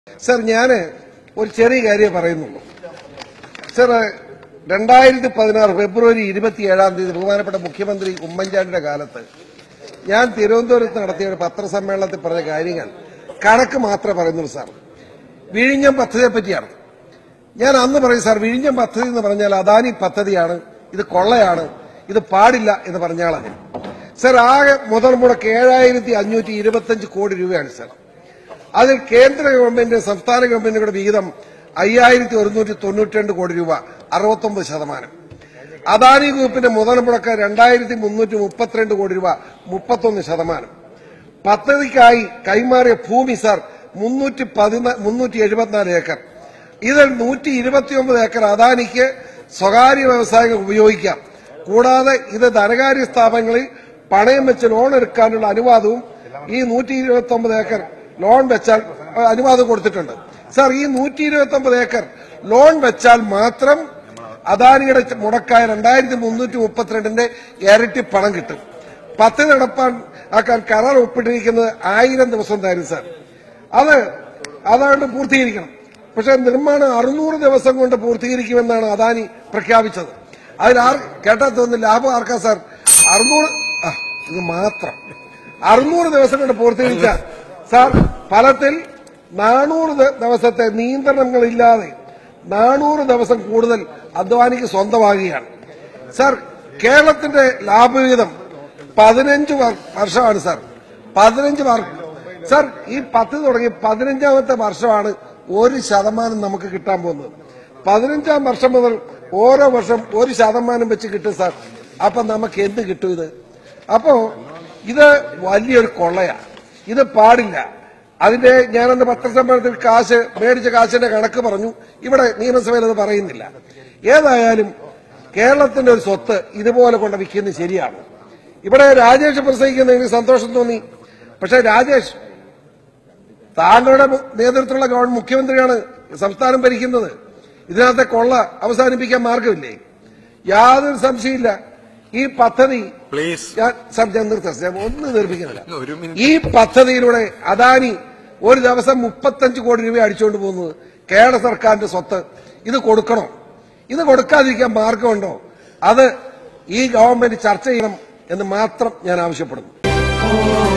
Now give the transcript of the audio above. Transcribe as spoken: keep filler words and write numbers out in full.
Sir, ഞാൻ ഒരു ചെറിയ കാര്യം പറയുന്നുള്ളൂ. സർ, രണ്ടായിരത്തി പതിനാറ് ഫെബ്രുവരി ഇരുപത്തിയേഴാം തീയതി ബഹുമാനപ്പെട്ട മുഖ്യമന്ത്രി ഉമ്മൻചാണ്ടിയുടെ കാലത്ത് ഞാൻ തിരുവനന്തപുരത്ത് നടത്തിയ ഒരു പത്രസമ്മേളനത്തിൽ പറഞ്ഞ കാര്യങ്ങൾ കണക്ക് മാത്രമേ പറയുന്നുള്ളൂ. സാർ, വിഴിഞ്ഞം പദ്ധതിയെ പറ്റിയാണ് ഞാൻ അന്ന് പറയും. സാർ, വിഴിഞ്ഞം പദ്ധതി എന്ന് പറഞ്ഞാൽ അദാനി പദ്ധതിയാണ്, ഇത് കൊള്ളയാണ്, ഇത് പാടില്ല എന്ന് പറഞ്ഞാളാണ്. സർ, ആകെ മുതൽ മുടക്ക് ഏഴായിരത്തി അഞ്ഞൂറ്റി ഇരുപത്തിയഞ്ച് കോടി രൂപയാണ്. സർ, അതിൽ കേന്ദ്ര ഗവൺമെന്റ് സംസ്ഥാന ഗവൺമെന്റുകളുടെ വിഹിതം അയ്യായിരത്തി ഒരുന്നൂറ്റി തൊണ്ണൂറ്റി രണ്ട് കോടി രൂപ, അറുപത്തൊമ്പത് ശതമാനം. അദാനി ഗ്രൂപ്പിന്റെ മുതൽ മുടക്ക് രണ്ടായിരത്തി മുന്നൂറ്റി മുപ്പത്തിരണ്ട് കോടി രൂപ, മുപ്പത്തൊന്ന് ശതമാനം. പദ്ധതിക്കായി കൈമാറിയ ഭൂമി സർ മുന്നൂറ്റി പതിനാ മുന്നൂറ്റി എഴുപത്തിനാല് ഏക്കർ. ഇതിൽ നൂറ്റി ഇരുപത്തിയൊമ്പത് ഏക്കർ അദാനിക്ക് സ്വകാര്യ വ്യവസായികൾ ഉപയോഗിക്കാം. കൂടാതെ ഇത് ധനകാര്യ സ്ഥാപനങ്ങളിൽ പണയം വെച്ച് ലോൺ എടുക്കാനുള്ള അനുവാദവും ഈ നൂറ്റി ഇരുപത്തി ഒമ്പത് ഏക്കർ ലോൺ വെച്ചാൽ അനുവാദം കൊടുത്തിട്ടുണ്ട്. സർ, ഈ നൂറ്റി ഇരുപത്തി ഒമ്പത് ഏക്കർ ലോൺ വെച്ചാൽ മാത്രം അദാനിയുടെ മുടക്കായ രണ്ടായിരത്തി മുന്നൂറ്റി മുപ്പത്തിരണ്ടിന്റെ ഇരട്ടി പണം കിട്ടും. പദ്ധതി നടപ്പാക്കാൻ കരാർ ഒപ്പിട്ടിരിക്കുന്നത് ആയിരം ദിവസം തരും. സാർ, അത് അതാണ്ട് പൂർത്തീകരിക്കണം. പക്ഷെ നിർമ്മാണം അറുന്നൂറ് ദിവസം കൊണ്ട് പൂർത്തീകരിക്കുമെന്നാണ് അദാനി പ്രഖ്യാപിച്ചത്. അതിൽ ആർ കേട്ടാൽ തോന്നുന്നു ലാഭം ആർക്കാ സാർ? അറുന്നൂറ് ഇത് മാത്രം അറുന്നൂറ് ദിവസം കൊണ്ട് പൂർത്തീകരിച്ച സാർ ഫലത്തിൽ നാനൂറ് ദിവസത്തെ നിയന്ത്രണങ്ങളില്ലാതെ നാനൂറ് ദിവസം കൂടുതൽ അദ്വാനിക്ക് സ്വന്തമാകുകയാണ്. സാർ, കേരളത്തിന്റെ ലാഭവിഹിതം പതിനഞ്ച് വർഷമാണ്. സാർ, പതിനഞ്ച് സാർ ഈ പദ്ധതി തുടങ്ങി പതിനഞ്ചാമത്തെ വർഷമാണ് ഒരു ശതമാനം നമുക്ക് കിട്ടാൻ പോകുന്നത്. പതിനഞ്ചാം വർഷം മുതൽ ഓരോ വർഷം ഒരു ശതമാനം വെച്ച് കിട്ടും. സാർ, അപ്പൊ നമുക്ക് എന്ത് കിട്ടും? ഇത് അപ്പോ ഇത് വലിയൊരു കൊള്ളയാണ്, ഇത് പാടില്ല. അതിന്റെ ഞാൻ എന്റെ പത്രസമ്മേളനത്തിൽ കാശ് മേടിച്ച കാശിന്റെ കണക്ക് പറഞ്ഞു. ഇവിടെ നിയമസഭയിൽ അത് പറയുന്നില്ല. ഏതായാലും കേരളത്തിന്റെ ഒരു സ്വത്ത് ഇതുപോലെ കൊണ്ട് വിൽക്കുന്നത് ശരിയാണ്. ഇവിടെ രാജേഷ് പ്രസംഗിക്കുന്ന എനിക്ക് സന്തോഷം തോന്നി. പക്ഷെ രാജേഷ്, താങ്കളുടെ നേതൃത്വത്തിലുള്ള ഗവൺമെന്റ് മുഖ്യമന്ത്രിയാണ് സംസ്ഥാനം ഭരിക്കുന്നത്. ഇതിനകത്തെ കൊള്ള അവസാനിപ്പിക്കാൻ മാർഗമില്ലേ? യാതൊരു സംശയമില്ല. ഈ പദ്ധതി സാർ, ഞാൻ നിർത്താം, ഒന്ന് നിർമ്മിക്കുന്നില്ല. ഈ പദ്ധതിയിലൂടെ അദാനി ഒരു ദിവസം മുപ്പത്തഞ്ച് കോടി രൂപ അടിച്ചുകൊണ്ട് പോകുന്നത് കേരള സർക്കാരിന്റെ സ്വത്ത്. ഇത് കൊടുക്കണോ? ഇത് കൊടുക്കാതിരിക്കാൻ മാർഗമുണ്ടോ? അത് ഈ ഗവൺമെന്റ് ചർച്ച ചെയ്യണം എന്ന് മാത്രം ഞാൻ ആവശ്യപ്പെടുന്നു.